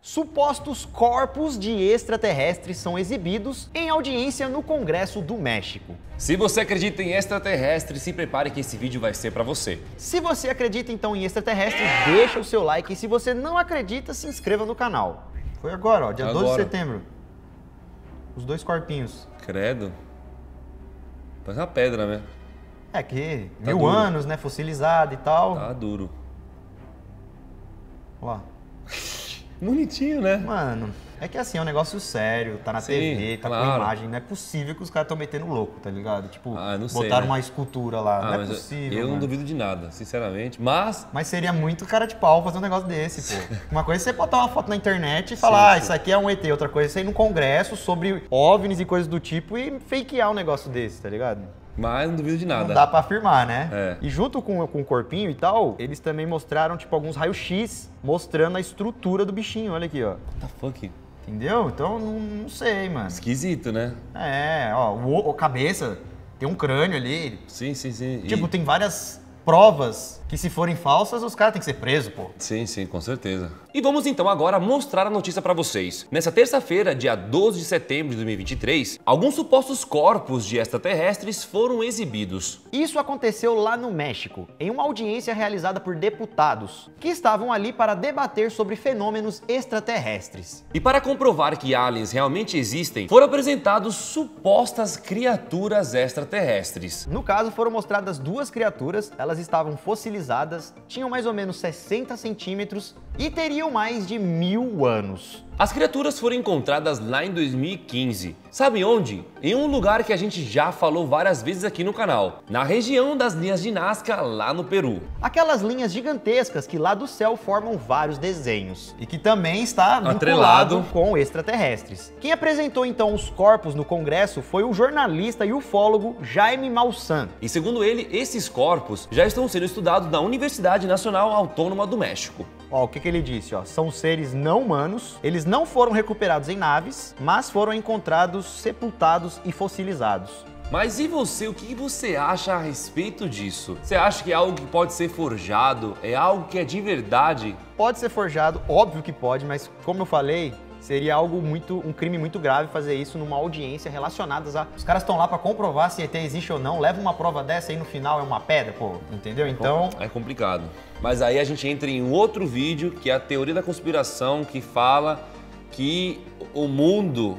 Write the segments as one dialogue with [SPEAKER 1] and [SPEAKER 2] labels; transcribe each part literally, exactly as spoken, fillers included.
[SPEAKER 1] Supostos corpos de extraterrestres são exibidos em audiência no Congresso do México.
[SPEAKER 2] Se você acredita em extraterrestres, se prepare que esse vídeo vai ser pra você.
[SPEAKER 1] Se você acredita então em extraterrestres, deixa o seu like e se você não acredita, se inscreva no canal. Foi agora, ó, dia
[SPEAKER 2] Agora.
[SPEAKER 1] doze de setembro. Os dois corpinhos.
[SPEAKER 2] Credo. Parece uma pedra, né?
[SPEAKER 1] É que
[SPEAKER 2] Tá
[SPEAKER 1] mil
[SPEAKER 2] duro.
[SPEAKER 1] anos, né, fossilizado e tal.
[SPEAKER 2] Tá duro.
[SPEAKER 1] Ó.
[SPEAKER 2] Bonitinho, né?
[SPEAKER 1] Mano, é que assim, é um negócio sério, tá na
[SPEAKER 2] Sim,
[SPEAKER 1] T V, tá
[SPEAKER 2] claro.
[SPEAKER 1] com imagem, não é possível que os caras estão metendo louco, tá ligado? Tipo,
[SPEAKER 2] Ah, não sei,
[SPEAKER 1] botaram
[SPEAKER 2] né?
[SPEAKER 1] uma escultura lá,
[SPEAKER 2] Ah,
[SPEAKER 1] não é
[SPEAKER 2] mas eu-
[SPEAKER 1] possível,
[SPEAKER 2] eu não
[SPEAKER 1] mano.
[SPEAKER 2] duvido de nada, sinceramente. Mas
[SPEAKER 1] Mas seria muito cara de pau fazer um negócio desse, pô. Uma coisa é você botar uma foto na internet e falar, ah,
[SPEAKER 2] sim.
[SPEAKER 1] isso aqui é um E T. Outra coisa é você ir num congresso sobre OVNIs e coisas do tipo e fakear um negócio desse, tá ligado?
[SPEAKER 2] Mas não duvido de nada.
[SPEAKER 1] Não dá pra afirmar, né?
[SPEAKER 2] É.
[SPEAKER 1] E junto com, com o corpinho e tal, eles também mostraram, tipo, alguns raios-x mostrando a estrutura do bichinho, olha aqui, ó.
[SPEAKER 2] What the fuck?
[SPEAKER 1] Entendeu? Então, não, não sei, mano.
[SPEAKER 2] Esquisito, né?
[SPEAKER 1] É, ó, o, o cabeça, tem um crânio ali.
[SPEAKER 2] Sim, sim, sim. E-
[SPEAKER 1] Tipo, tem várias provas que se forem falsas, os caras têm que ser presos, pô.
[SPEAKER 2] Sim, sim, com certeza. E vamos então agora mostrar a notícia pra vocês. Nessa terça-feira, dia doze de setembro de dois mil e vinte e três, alguns supostos corpos de extraterrestres foram exibidos.
[SPEAKER 1] Isso aconteceu lá no México, em uma audiência realizada por deputados, que estavam ali para debater sobre fenômenos extraterrestres.
[SPEAKER 2] E para comprovar que aliens realmente existem, foram apresentados supostas criaturas extraterrestres.
[SPEAKER 1] No caso, foram mostradas duas criaturas, elas estavam fossilizadas, tinham mais ou menos sessenta centímetros e teriam mais de mil anos.
[SPEAKER 2] As criaturas foram encontradas lá em dois mil e quinze. Sabe onde? Em um lugar que a gente já falou várias vezes aqui no canal, na região das linhas de Nazca, lá no Peru.
[SPEAKER 1] Aquelas linhas gigantescas que lá do céu formam vários desenhos e que também está vinculado
[SPEAKER 2] Atrelado.
[SPEAKER 1] com extraterrestres. Quem apresentou então os corpos no Congresso foi o jornalista e ufólogo Jaime Maussan.
[SPEAKER 2] E segundo ele, esses corpos já estão sendo estudados na Universidade Nacional Autônoma do México.
[SPEAKER 1] Ó, o que, que ele disse? Ó, são seres não humanos, eles não foram recuperados em naves, mas foram encontrados sepultados e fossilizados.
[SPEAKER 2] Mas e você, o que você acha a respeito disso? Você acha que é algo que pode ser forjado? É algo que é de verdade?
[SPEAKER 1] Pode ser forjado, óbvio que pode, mas como eu falei, seria algo muito, um crime muito grave fazer isso numa audiência relacionada a... Os caras estão lá pra comprovar se E T existe ou não, leva uma prova dessa e no final é uma pedra, pô, entendeu? Então...
[SPEAKER 2] É complicado. Mas aí a gente entra em um outro vídeo, que é a teoria da conspiração, que fala que o mundo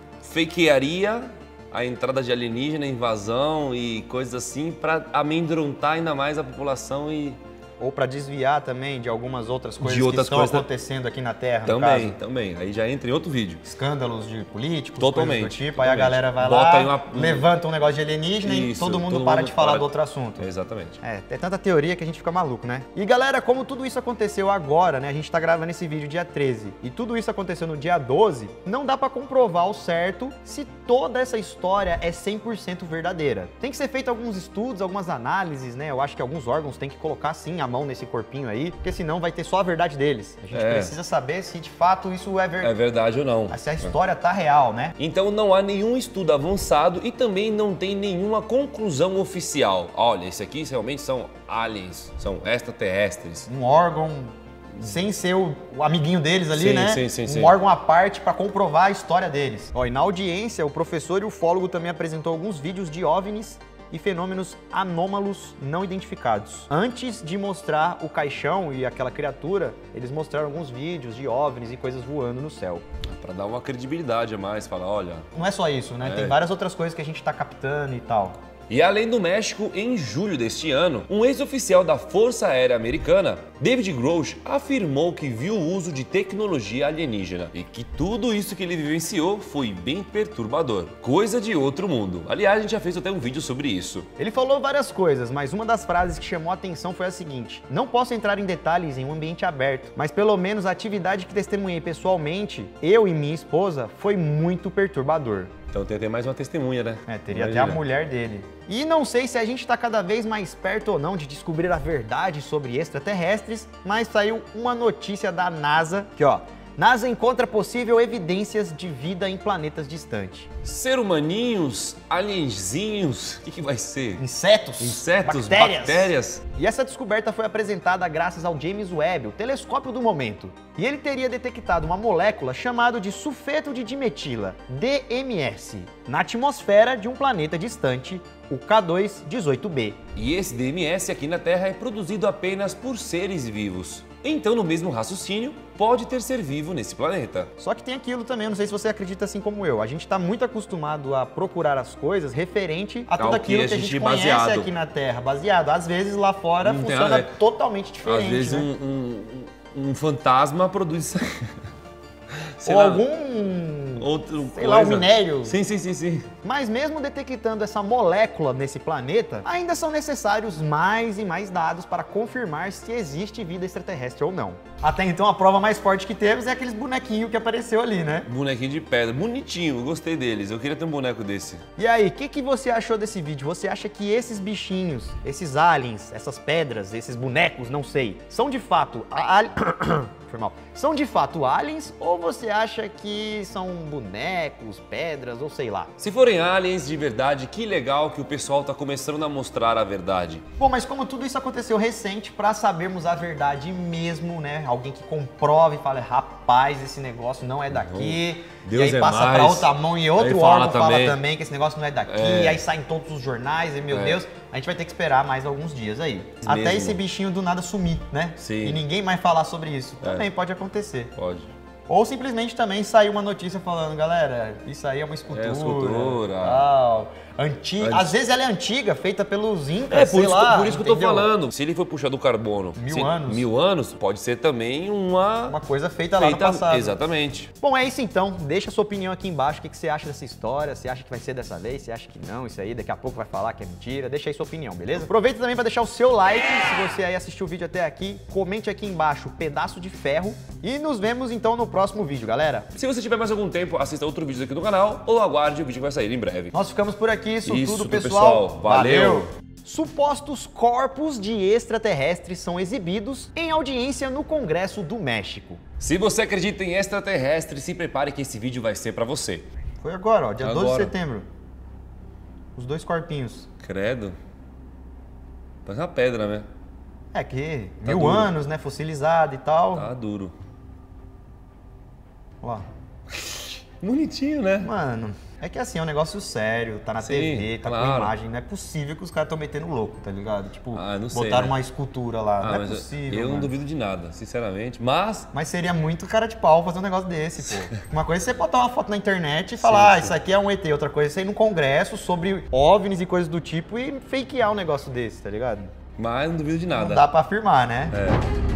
[SPEAKER 2] fakearia a entrada de alienígena, invasão e coisas assim pra amedrontar ainda mais a população e...
[SPEAKER 1] Ou pra desviar também de algumas outras coisas
[SPEAKER 2] De outras
[SPEAKER 1] que estão
[SPEAKER 2] coisas
[SPEAKER 1] acontecendo aqui na Terra, no
[SPEAKER 2] Também,
[SPEAKER 1] caso.
[SPEAKER 2] também. Aí já entra em outro vídeo.
[SPEAKER 1] Escândalos de políticos,
[SPEAKER 2] Totalmente,
[SPEAKER 1] coisas do tipo,
[SPEAKER 2] totalmente.
[SPEAKER 1] aí a galera vai
[SPEAKER 2] Bota
[SPEAKER 1] lá,
[SPEAKER 2] aí uma-
[SPEAKER 1] levanta um negócio de alienígena e
[SPEAKER 2] Isso,
[SPEAKER 1] todo mundo
[SPEAKER 2] todo
[SPEAKER 1] para
[SPEAKER 2] mundo
[SPEAKER 1] de falar
[SPEAKER 2] para-
[SPEAKER 1] do outro assunto.
[SPEAKER 2] Exatamente.
[SPEAKER 1] É, tem tanta teoria que a gente fica maluco, né? E galera, como tudo isso aconteceu agora, né? A gente tá gravando esse vídeo dia treze e tudo isso aconteceu no dia doze, não dá pra comprovar ao certo se toda essa história é cem por cento verdadeira. Tem que ser feito alguns estudos, algumas análises, né? Eu acho que alguns órgãos têm que colocar sim a mão nesse corpinho aí, porque senão vai ter só a verdade deles. A gente
[SPEAKER 2] É.
[SPEAKER 1] precisa saber se de fato isso é
[SPEAKER 2] É
[SPEAKER 1] verdade.
[SPEAKER 2] verdade ou não.
[SPEAKER 1] Se a história tá real, né?
[SPEAKER 2] Então não há nenhum estudo avançado e também não tem nenhuma conclusão oficial. Olha, esse aqui realmente são aliens, são extraterrestres.
[SPEAKER 1] Um órgão sem ser o, o amiguinho deles ali,
[SPEAKER 2] Sim,
[SPEAKER 1] né?
[SPEAKER 2] sim, sim,
[SPEAKER 1] um
[SPEAKER 2] sim.
[SPEAKER 1] órgão à parte para comprovar a história deles. Ó, e na audiência, o professor e o ufólogo também apresentou alguns vídeos de OVNIs e fenômenos anômalos não identificados. Antes de mostrar o caixão e aquela criatura, eles mostraram alguns vídeos de OVNIs e coisas voando no céu.
[SPEAKER 2] Pra dar uma credibilidade a mais, falar, olha...
[SPEAKER 1] Não é só isso, né?
[SPEAKER 2] É.
[SPEAKER 1] Tem várias outras coisas que a gente tá captando e tal.
[SPEAKER 2] E além do México, em julho deste ano, um ex-oficial da Força Aérea Americana, David Grosh, afirmou que viu o uso de tecnologia alienígena e que tudo isso que ele vivenciou foi bem perturbador. Coisa de outro mundo. Aliás, a gente já fez até um vídeo sobre isso.
[SPEAKER 1] Ele falou várias coisas, mas uma das frases que chamou a atenção foi a seguinte: não posso entrar em detalhes em um ambiente aberto, mas pelo menos a atividade que testemunhei pessoalmente, eu e minha esposa, foi muito perturbador.
[SPEAKER 2] Então tem até mais uma testemunha, né?
[SPEAKER 1] É, teria
[SPEAKER 2] Imagina.
[SPEAKER 1] até a mulher dele. E não sei se a gente está cada vez mais perto ou não de descobrir a verdade sobre extraterrestres, mas saiu uma notícia da NASA que, ó, NASA encontra possível evidências de vida em planetas distantes.
[SPEAKER 2] Ser humaninhos, alienzinhos, o que, que vai ser?
[SPEAKER 1] Insetos,
[SPEAKER 2] Insetos,
[SPEAKER 1] bactérias.
[SPEAKER 2] bactérias.
[SPEAKER 1] E essa descoberta foi apresentada graças ao James Webb, o telescópio do momento. E ele teria detectado uma molécula chamada de sulfeto de dimetila, D M S, na atmosfera de um planeta distante, o K dois dezoito b.
[SPEAKER 2] E esse D M S aqui na Terra é produzido apenas por seres vivos. Então, no mesmo raciocínio, pode ter ser vivo nesse planeta.
[SPEAKER 1] Só que tem aquilo também, não sei se você acredita assim como eu. A gente está muito acostumado a procurar as coisas referente a tudo
[SPEAKER 2] Ao
[SPEAKER 1] aquilo
[SPEAKER 2] que
[SPEAKER 1] que
[SPEAKER 2] a
[SPEAKER 1] a gente
[SPEAKER 2] gente
[SPEAKER 1] conhece
[SPEAKER 2] baseado.
[SPEAKER 1] aqui na Terra, baseado. Às vezes lá fora
[SPEAKER 2] Não tem
[SPEAKER 1] funciona
[SPEAKER 2] nada a ver.
[SPEAKER 1] totalmente diferente,
[SPEAKER 2] Às vezes
[SPEAKER 1] né?
[SPEAKER 2] um, um, um fantasma produz isso aí. Sei
[SPEAKER 1] Ou
[SPEAKER 2] lá,
[SPEAKER 1] algum,
[SPEAKER 2] outro
[SPEAKER 1] sei
[SPEAKER 2] coisa.
[SPEAKER 1] lá, um minério.
[SPEAKER 2] Sim, sim, sim, sim.
[SPEAKER 1] Mas mesmo detectando essa molécula nesse planeta, ainda são necessários mais e mais dados para confirmar se existe vida extraterrestre ou não. Até então, a prova mais forte que temos é aqueles bonequinhos que apareceu ali, né?
[SPEAKER 2] Bonequinho de pedra, bonitinho, gostei deles. Eu queria ter um boneco desse.
[SPEAKER 1] E aí, o que, que você achou desse vídeo? Você acha que esses bichinhos, esses aliens, essas pedras, esses bonecos, não sei, são de fato... A, a... Foi mal. São de fato aliens ou você acha que são bonecos, pedras ou sei lá?
[SPEAKER 2] Se forem aliens de verdade, que legal que o pessoal tá começando a mostrar a verdade.
[SPEAKER 1] Bom, mas como tudo isso aconteceu recente, para sabermos a verdade mesmo, né? Alguém que comprove e fala, rapaz, esse negócio não é daqui.
[SPEAKER 2] Deus
[SPEAKER 1] e aí
[SPEAKER 2] é
[SPEAKER 1] passa
[SPEAKER 2] mais.
[SPEAKER 1] para outra mão e outro
[SPEAKER 2] Aí fala
[SPEAKER 1] órgão fala
[SPEAKER 2] também.
[SPEAKER 1] também que esse negócio não é daqui.
[SPEAKER 2] É.
[SPEAKER 1] E aí sai em todos os jornais e, meu
[SPEAKER 2] É.
[SPEAKER 1] Deus, a gente vai ter que esperar mais alguns dias aí.
[SPEAKER 2] Mesmo.
[SPEAKER 1] Até esse bichinho do nada sumir, né?
[SPEAKER 2] Sim.
[SPEAKER 1] E ninguém mais falar sobre isso.
[SPEAKER 2] É.
[SPEAKER 1] Também pode acontecer.
[SPEAKER 2] Pode.
[SPEAKER 1] Ou simplesmente também saiu uma notícia falando, galera, isso aí é uma escultura.
[SPEAKER 2] É, escultura.
[SPEAKER 1] Tal. Antiga.
[SPEAKER 2] Anti-
[SPEAKER 1] Às vezes ela é antiga, feita pelos incas,
[SPEAKER 2] É, por
[SPEAKER 1] sei
[SPEAKER 2] isso,
[SPEAKER 1] lá,
[SPEAKER 2] por isso que eu tô
[SPEAKER 1] entendeu?
[SPEAKER 2] falando. Se ele for puxar do carbono
[SPEAKER 1] Mil
[SPEAKER 2] se-
[SPEAKER 1] anos.
[SPEAKER 2] mil anos, pode ser também uma.
[SPEAKER 1] Uma coisa feita, lá no
[SPEAKER 2] feita-
[SPEAKER 1] passado.
[SPEAKER 2] Exatamente.
[SPEAKER 1] Bom, é isso então. Deixa a sua opinião aqui embaixo. O que que você acha dessa história? Você acha que vai ser dessa vez? Você acha que não? Isso aí daqui a pouco vai falar que é mentira? Deixa aí sua opinião, beleza? Aproveita também para deixar o seu like. Se você aí assistiu o vídeo até aqui, comente aqui embaixo pedaço de ferro. E nos vemos então no próximo vídeo, galera.
[SPEAKER 2] Se você tiver mais algum tempo, assista outro vídeo aqui no canal ou aguarde o vídeo que vai sair em breve.
[SPEAKER 1] Nós ficamos por aqui. Isso,
[SPEAKER 2] Isso
[SPEAKER 1] tudo,
[SPEAKER 2] tudo,
[SPEAKER 1] pessoal.
[SPEAKER 2] pessoal. Valeu.
[SPEAKER 1] Supostos corpos de extraterrestres são exibidos em audiência no Congresso do México.
[SPEAKER 2] Se você acredita em extraterrestre, se prepare que esse vídeo vai ser pra você.
[SPEAKER 1] Foi agora, ó, dia doze de
[SPEAKER 2] Agora.
[SPEAKER 1] setembro. Os dois corpinhos.
[SPEAKER 2] Credo. Parece uma pedra, né?
[SPEAKER 1] É que
[SPEAKER 2] Tá
[SPEAKER 1] mil
[SPEAKER 2] duro.
[SPEAKER 1] anos, né? Fossilizado e tal.
[SPEAKER 2] Tá duro.
[SPEAKER 1] Ó.
[SPEAKER 2] Bonitinho, né?
[SPEAKER 1] Mano, é que assim, é um negócio sério, tá na
[SPEAKER 2] Sim,
[SPEAKER 1] T V, tá com
[SPEAKER 2] claro.
[SPEAKER 1] imagem. Não é possível que os caras estão metendo louco, tá ligado? Tipo,
[SPEAKER 2] Ah, não sei,
[SPEAKER 1] botaram
[SPEAKER 2] né?
[SPEAKER 1] uma escultura lá.
[SPEAKER 2] Ah,
[SPEAKER 1] não é
[SPEAKER 2] mas eu-
[SPEAKER 1] possível.
[SPEAKER 2] eu não
[SPEAKER 1] mano.
[SPEAKER 2] duvido de nada, sinceramente. Mas
[SPEAKER 1] Mas seria muito cara de pau fazer um negócio desse, pô. Uma coisa é você botar uma foto na internet e falar,
[SPEAKER 2] Sim,
[SPEAKER 1] ah,
[SPEAKER 2] sim.
[SPEAKER 1] isso aqui é um E T. Outra coisa é você ir num congresso sobre OVNIs e coisas do tipo e fakear um negócio desse, tá ligado?
[SPEAKER 2] Mas não duvido de nada.
[SPEAKER 1] Não dá pra afirmar, né?
[SPEAKER 2] É.